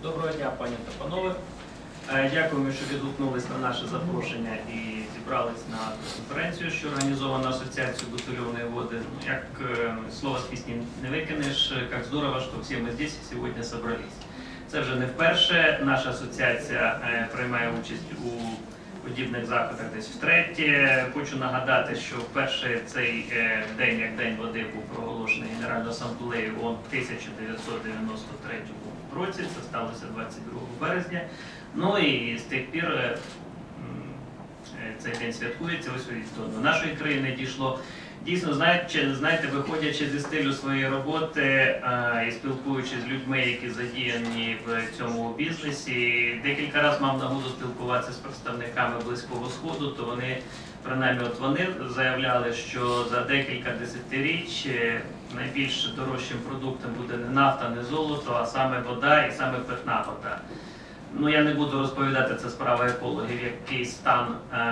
Доброго дня, пані та панове. Дякуємо, що відгукнулись на наше запрошення і зібрались на конференцію, що організована Асоціацією бутильованої води. Як слово з пісні не викинеш, як здорово, що всі ми здесь сьогодні зібрались. Це вже не вперше. Наша асоціація приймає участь у подібних заходах десь втретє. Хочу нагадати, що вперше цей день, як День води, був проголошений Генеральною асамблеєю ООН в 1993 році. Це сталося 22 березня. Ну і з тих пір цей день святкується, ось до нашої країни дійшло. Дійсно, знаєте, виходячи зі стилю своєї роботи і спілкуючись з людьми, які задіяні в цьому бізнесі, декілька разів мав нагоду спілкуватися з представниками Близького Сходу, то вони, принаймні, вони заявляли, що за декілька десятиріч найбільш дорожчим продуктом буде не нафта, не золото, а саме вода і саме питна вода. Ну, я не буду розповідати, це справа екологів, який стан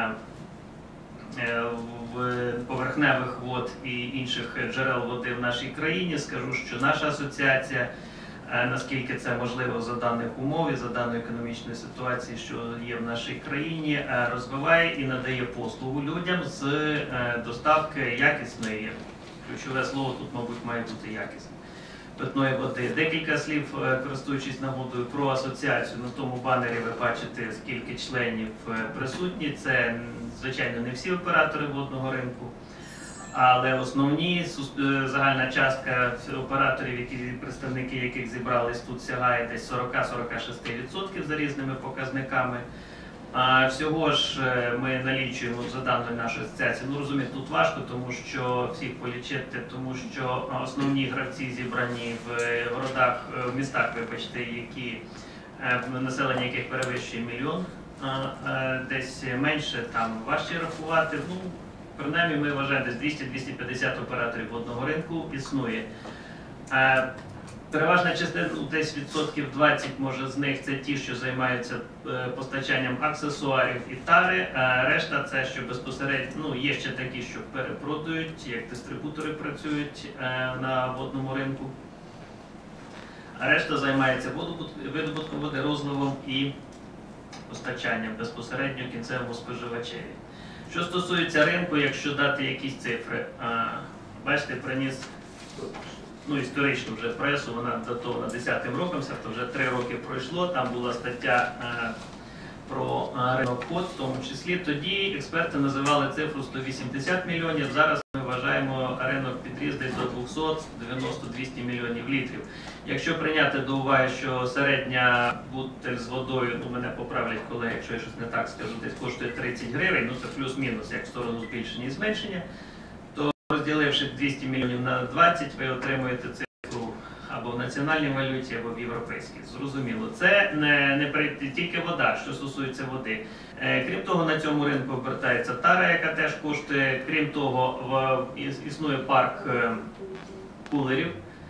поверхневих вод і інших джерел води в нашій країні. Скажу, що наша асоціація, наскільки це можливо за даних умов і за даної економічної ситуації, що є в нашій країні, розвиває і надає послугу людям з доставки якісної, ключове слово тут, мабуть, має бути якісне, питної води. Декілька слів, користуючись нагодою, про асоціацію. На тому банері ви бачите, скільки членів присутні. Це, звичайно, не всі оператори водного ринку, але основні, загальна частка операторів, представники яких зібрались тут, сягає десь 40-46% за різними показниками. Всього ж ми налічуємо за даною нашої асоціації. Ну, розумієте, тут важко, тому що всіх полічити, тому що основні гравці зібрані в городах, в містах, вибачте, які населення яких перевищує мільйон, десь менше, там важче рахувати. Ну, принаймні, ми вважаємо, десь 200-250 операторів водного ринку існує. Переважна частина, десь відсотків 20, може, з них це ті, що займаються постачанням аксесуарів і тари, а решта це, що безпосередньо, ну, є ще такі, що перепродають, як дистрибутори працюють на водному ринку. А решта займається видобутком води, розливом і постачанням безпосередньо кінцевому споживачеві. Що стосується ринку, якщо дати якісь цифри, бачите, приніс історичну вже пресу, вона датована 10-м роком, то вже 3 роки пройшло, там була стаття про ринок вод, в тому числі. Тоді експерти називали цифру 180 мільйонів, зараз ми вважаємо ринок підріс десь до 200-200 мільйонів літрів. Якщо прийняти до уваги, що середня бутиль з водою, ну мене поправлять колеги, якщо я щось не так скажу, десь коштує 30 гривень, ну це плюс-мінус, як в сторону збільшення і зменшення, розділивши 200 мільйонів на 20, ви отримуєте цифру або в національній валюті, або в європейській. Зрозуміло. Це не тільки вода, що стосується води. Крім того, на цьому ринку обертається тара, яка теж коштує. Крім того, існує парк кулерів.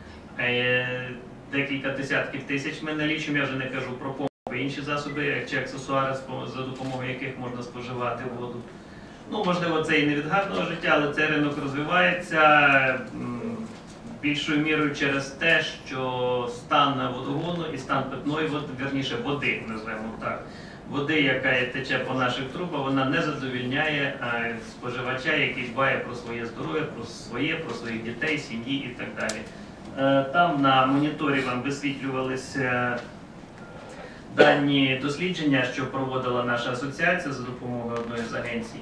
Декілька десятків тисяч ми налічуємо. Я вже не кажу про помпи, інші засоби чи аксесуари, за допомогою яких можна споживати воду. Ну, можливо, це і не від гарного життя, але цей ринок розвивається більшою мірою через те, що стан водогону і стан питної води, вірніше води, назвемо так, води, яка тече по наших трубах, вона не задовільняє споживача, який дбає про своє здоров'я, про своїх дітей, сім'ї і так далі. Там на моніторі вам висвітлювалися дані дослідження, що проводила наша асоціація за допомогою одної з агенцій.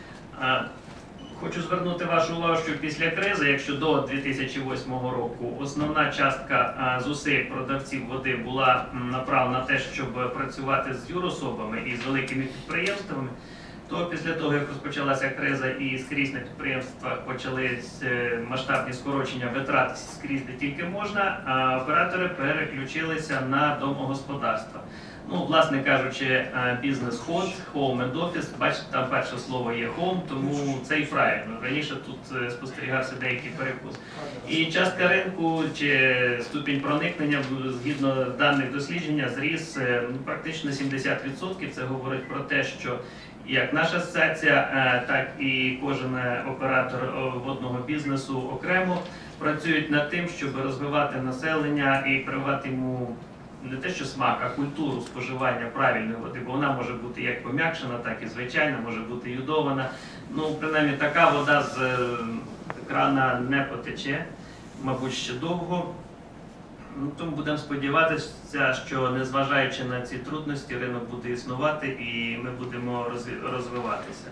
Хочу звернути вашу увагу, що після кризи, якщо до 2008 року основна частка зусиль продавців води була направлена на те, щоб працювати з юрособами і з великими підприємствами, то після того, як розпочалася криза і скрізь на підприємствах почались масштабні скорочення витрат скрізь де тільки можна, оператори переключилися на домогосподарства. Ну, власне кажучи, бізнес-ход, home and office, бачите, там перше слово є home, тому це і правильно. Раніше тут спостерігався деякий перекус. І частка ринку чи ступінь проникнення, згідно даних дослідження, зріс практично 70%. Це говорить про те, що як наша асоціація, так і кожен оператор водного бізнесу окремо працюють над тим, щоб розвивати населення і прививати йому не те, що смак, а культуру споживання правильної води, бо вона може бути як пом'якшена, так і звичайна, може бути йодована. Ну, принаймні, така вода з крана не потече, мабуть, ще довго. Ну, тому будемо сподіватися, що незважаючи на ці трудності, ринок буде існувати і ми будемо розвиватися.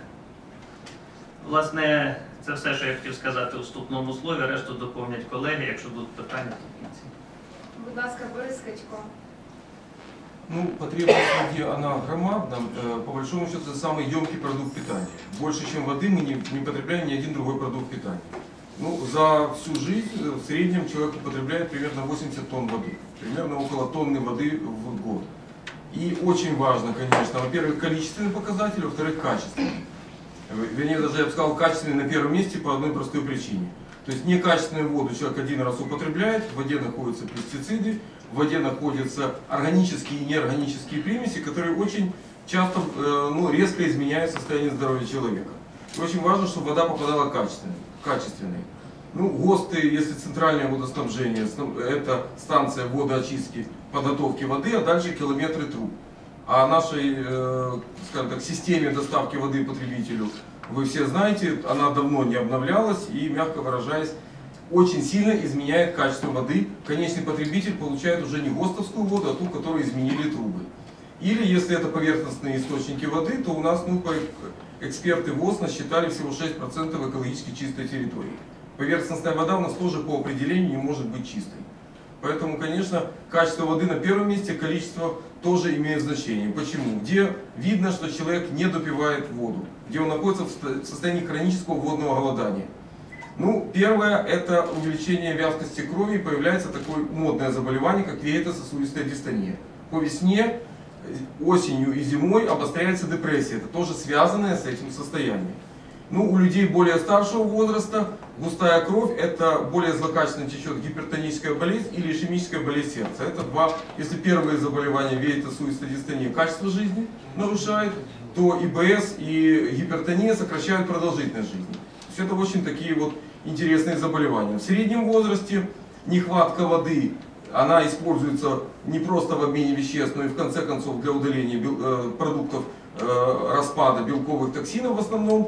Власне, це все, що я хотів сказати у вступному слові, решту доповнять колеги, якщо будуть питання, то в кінці. Будь ласка, Борис Качко. Ну, потребность в воде, она громадна. По большому счету, это самый емкий продукт питания. Больше, чем воды, мы не потребляем ни один другой продукт питания. Ну, за всю жизнь в среднем человек употребляет примерно 80 тонн воды. Примерно около тонны воды в год. И очень важно, конечно, во-первых, количественный показатель, во-вторых, качественный. Вернее, даже я бы сказал, качественный на первом месте по одной простой причине. То есть некачественную воду человек один раз употребляет, в воде находятся пестициды, в воде находятся органические и неорганические примеси, которые очень часто резко изменяют состояние здоровья человека. И очень важно, чтобы вода попадала качественной. Ну, ГОСТы, если центральное водоснабжение, это станция водоочистки, подготовки воды, а дальше километры труб. А нашей, скажем так, системе доставки воды потребителю, вы все знаете, она давно не обновлялась и, мягко выражаясь, очень сильно изменяет качество воды. Конечный потребитель получает уже не ГОСТовскую воду, а ту, которую изменили трубы. Или, если это поверхностные источники воды, то у нас, эксперты ВОЗ насчитали всего 6% экологически чистой территории. Поверхностная вода у нас тоже по определению не может быть чистой. Поэтому, конечно, качество воды на первом месте, количество тоже имеет значение. Почему? Где видно, что человек не допивает воду, где он находится в состоянии хронического водного голодания. Ну, первое, это увеличение вязкости крови, и появляется такое модное заболевание, как вегетососудистая дистония. По весне, осенью и зимой обостряется депрессия, это тоже связанное с этим состоянием. Ну, у людей более старшего возраста густая кровь, это более злокачественно течет гипертоническая болезнь или ишемическая болезнь сердца. Это два, если первые заболевания, вегетососудистая дистония, качество жизни нарушает, то ИБС и гипертония сокращают продолжительность жизни. То есть это очень такие вот интересные заболевания. В среднем возрасте нехватка воды, она используется не просто в обмене веществ, но и в конце концов для удаления продуктов распада белковых токсинов в основном.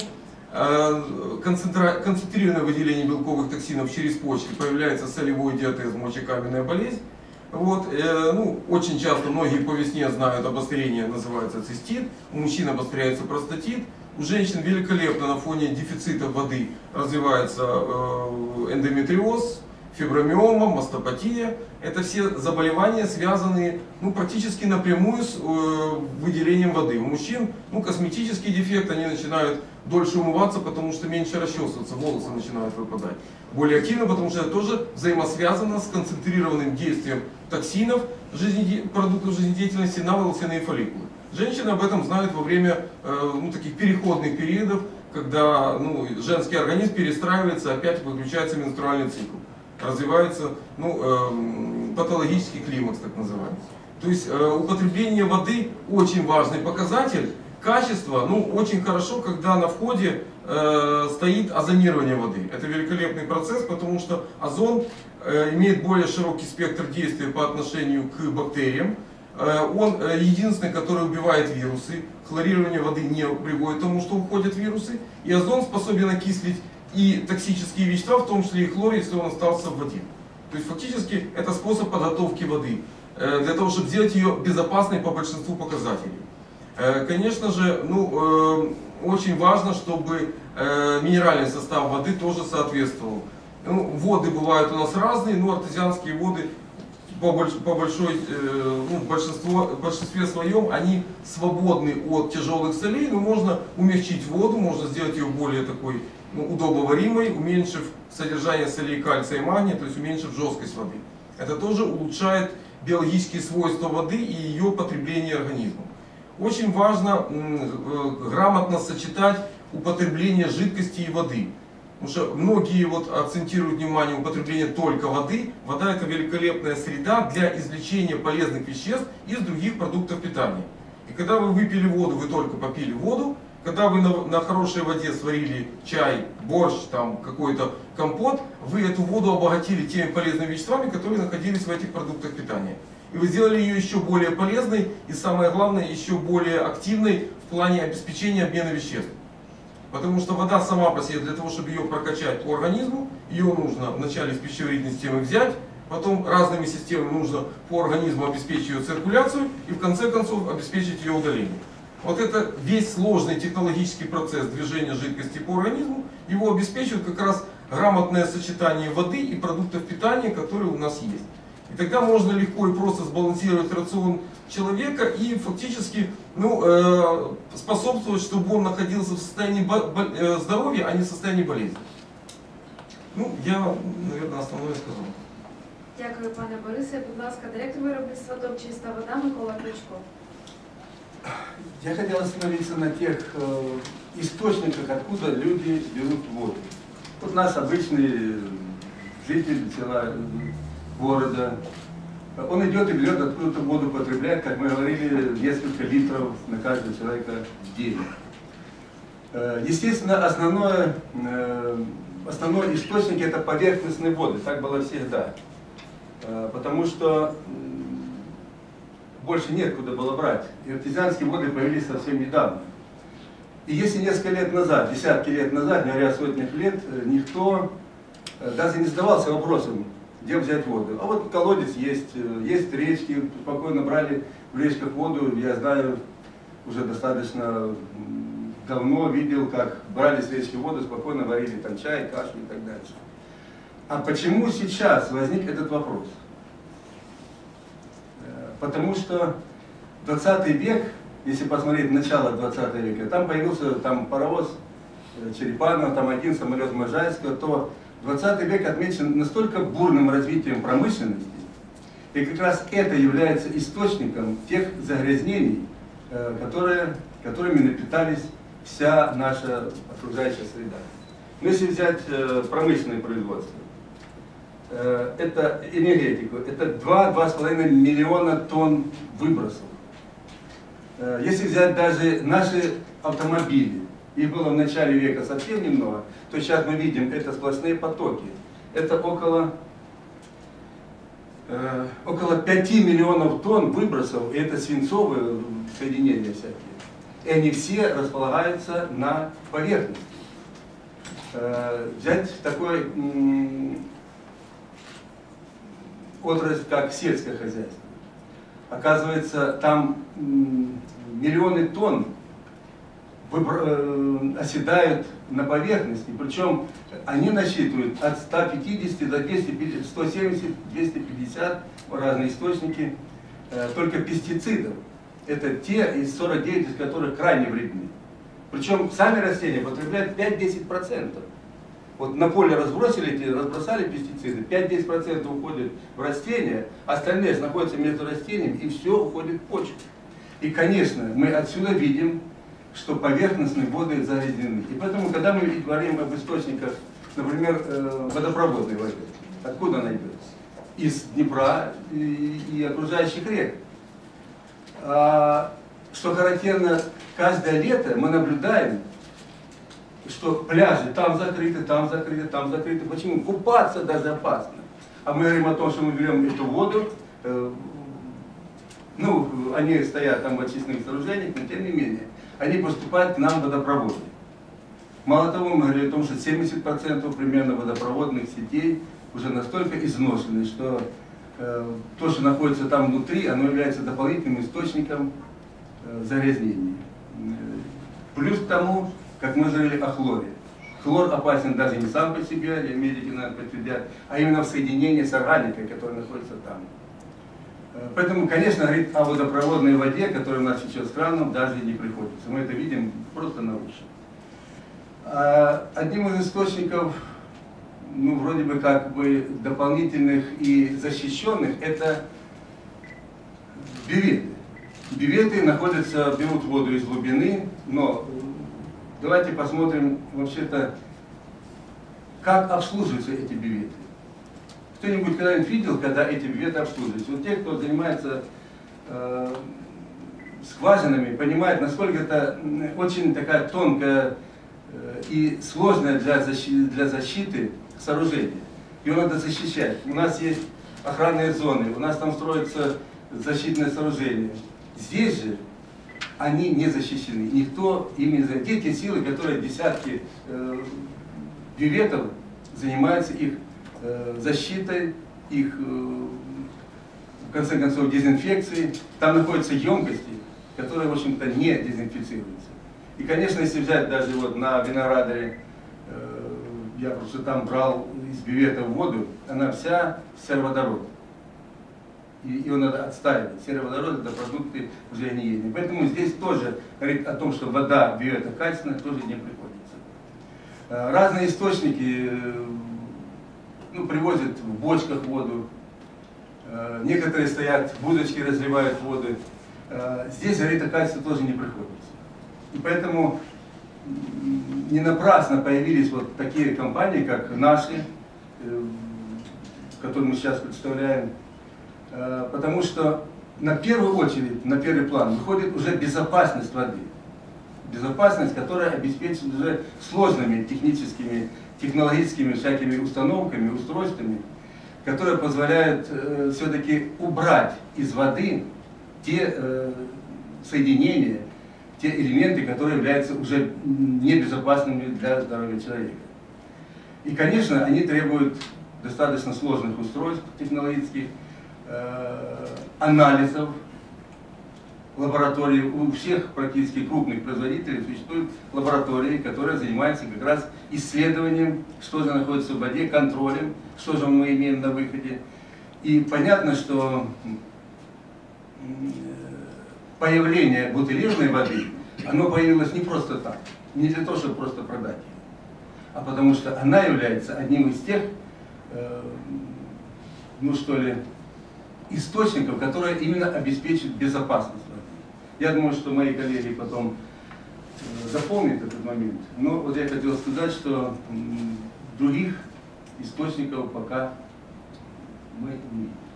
Концентрированное выделение белковых токсинов через почки, появляется солевой диатез, мочекаменная болезнь. Вот, очень часто многие по весне знают обострение, называется цистит, у мужчин обостряется простатит, у женщин великолепно на фоне дефицита воды развивается эндометриоз, фибромиома, мастопатия. Это все заболевания, связанные практически напрямую с выделением воды. У мужчин косметический дефект, они начинают дольше умываться, потому что меньше расчесываться, волосы начинают выпадать. Более активно, потому что это тоже взаимосвязано с концентрированным действием токсинов, продуктов жизнедеятельности на волосяные фолликулы. Женщины об этом знают во время таких переходных периодов, когда женский организм перестраивается, опять выключается менструальный цикл. Развивается патологический климакс, так называемый. То есть употребление воды очень важный показатель. Качество, очень хорошо, когда на входе стоит озонирование воды. Это великолепный процесс, потому что озон имеет более широкий спектр действия по отношению к бактериям. Он единственный, который убивает вирусы. Хлорирование воды не приводит к тому, что уходят вирусы. И озон способен окислить и токсические вещества, в том числе и хлор, если он остался в воде. То есть фактически это способ подготовки воды, для того, чтобы сделать ее безопасной по большинству показателей. Конечно же, очень важно, чтобы минеральный состав воды тоже соответствовал. Воды бывают у нас разные, но артезианские воды в большинстве своем они свободны от тяжелых солей, но можно умягчить воду, можно сделать ее более такой удобоваримой, уменьшив содержание солей кальция и магния, то есть уменьшив жесткость воды. Это тоже улучшает биологические свойства воды и ее потребление организмом. Очень важно грамотно сочетать употребление жидкости и воды. Потому что многие акцентируют внимание на употреблении только воды. Вода — это великолепная среда для извлечения полезных веществ из других продуктов питания. И когда вы выпили воду, вы только попили воду. Когда вы на хорошей воде сварили чай, борщ, какой-то компот, вы эту воду обогатили теми полезными веществами, которые находились в этих продуктах питания. и вы сделали ее еще более полезной и, самое главное, еще более активной в плане обеспечения обмена веществ. Потому что вода сама по себе, для того, чтобы ее прокачать по организму, ее нужно вначале из пищеварительной системы взять, потом разными системами нужно по организму обеспечить ее циркуляцию и в конце концов обеспечить ее удаление. Вот это весь сложный технологический процесс движения жидкости по организму, его обеспечивает как раз грамотное сочетание воды и продуктов питания, которые у нас есть. И тогда можно легко и просто сбалансировать рацион человека и фактически способствовать, чтобы он находился в состоянии здоровья, а не в состоянии болезни. Ну, я, наверное, основное сказал. Дякую, пане Борисе. Будь ласка, директор виробництва ТОВ «Чиста вода» Микола Кричко. Я хотел остановиться на тех источниках, откуда люди берут воду. Вот нас обычный житель села, города, он идет и берет откуда-то воду, потребляет, как мы говорили, несколько литров на каждого человека в день. Естественно, основной источник это поверхностные воды, так было всегда. Потому что больше некуда было брать. И артезианские воды появились совсем недавно. И если несколько лет назад, десятки лет назад, не говоря о сотнях лет, никто даже не задавался вопросом, где взять воду. А вот колодец есть речки, спокойно брали в речках воду. Я знаю, уже достаточно давно видел, как брали с речки воду, спокойно варили там чай, кашу и так дальше. А почему сейчас возник этот вопрос? Потому что 20 век, если посмотреть начало 20 века, там появился паровоз Черепанова, там один самолет Можайского, то 20 век отмечен настолько бурным развитием промышленности, и как раз это является источником тех загрязнений, которыми напитались вся наша окружающая среда. Но если взять промышленное производство, это энергетику, это 2-2,5 миллиона тонн выбросов. Если взять даже наши автомобили, их было в начале века совсем немного, то сейчас мы видим, это сплошные потоки. Это около 5 миллионов тонн выбросов, и это свинцовые соединения всякие. И они все располагаются на поверхности. Взять такой отрасль, как сельское хозяйство. Оказывается, там миллионы тонн оседают на поверхности, причем они насчитывают от 150 до 170, 250, разные источники, только пестицидов. Это те из 49, из которых крайне вредны. Причем сами растения потребляют 5-10%. Вот на поле разбросали пестициды, 5-10% уходит в растения, остальные находятся между растениями, и все уходит в почву. И, конечно, мы отсюда видим, что поверхностные воды загрязнены. И поэтому, когда мы говорим об источниках, например, водопроводной воды, откуда она идет? Из Днепра и окружающих рек. Что характерно, каждое лето мы наблюдаем, что пляжи там закрыты, там закрыты, там закрыты. Почему? Купаться даже опасно. А мы говорим о том, что мы берем эту воду, они стоят там в очистных сооружениях, но тем не менее, они поступают к нам в водопроводы. Мало того, мы говорили о том, что 70% примерно водопроводных сетей уже настолько изношены, что то, что находится там внутри, оно является дополнительным источником загрязнений. Плюс к тому, как мы говорили о хлоре. Хлор опасен даже не сам по себе, медики, наверное, подтвердят, а именно в соединении с органикой, которая находится там. Поэтому, конечно, говорить о водопроводной воде, которая у нас сейчас с краном, даже не приходится. Мы это видим просто наружу. Одним из источников, вроде бы как бы дополнительных и защищенных, это бюветы. Бюветы берут воду из глубины, но давайте посмотрим вообще-то, как обслуживаются эти бюветы. Кто-нибудь когда-нибудь видел, когда эти бюветы обслуживаются? Вот те, кто занимается скважинами, понимают, насколько это очень такая тонкая и сложная для защиты сооружение. Его надо защищать. У нас есть охранные зоны, у нас там строятся защитное сооружение. Здесь же они не защищены. Никто ими не защищен. Те силы, которые десятки бюветов занимаются их защитой, их, в конце концов, дезинфекцией. Там находятся емкости, которые, в общем-то, не дезинфицируются. И, конечно, если взять даже вот на Виноградаре, я просто там брал из бювета воду, она вся сероводород. И ее надо отстаивать. Сероводород – это продукты уже не едят. Поэтому здесь тоже говорит о том, что вода бювета качественная, тоже не приходится. Разные источники привозят в бочках воду. Некоторые стоят, будочки разливают воду. Здесь, говорит, о качестве тоже не приходится. И поэтому не напрасно появились вот такие компании, как наши, которые мы сейчас представляем, потому что на первую очередь, на первый план выходит уже безопасность воды. Безопасность, которая обеспечена уже сложными техническими, технологическими всякими установками, устройствами, которые позволяют все-таки убрать из воды те соединения, те элементы, которые являются уже небезопасными для здоровья человека. И, конечно, они требуют достаточно сложных устройств технологических, анализов, лабораторий. У всех практически крупных производителей существуют лаборатории, которые занимаются как раз исследованием, что же находится в воде, контролем, что же мы имеем на выходе. И понятно, что появление бутилированной воды, оно появилось не просто так, не для того, чтобы просто продать ее, а потому что она является одним из тех, источников, которые именно обеспечивают безопасность воды. Я думаю, что мои коллеги потом запомнят этот момент. Но вот я хотел сказать, что других источников пока мы не видим.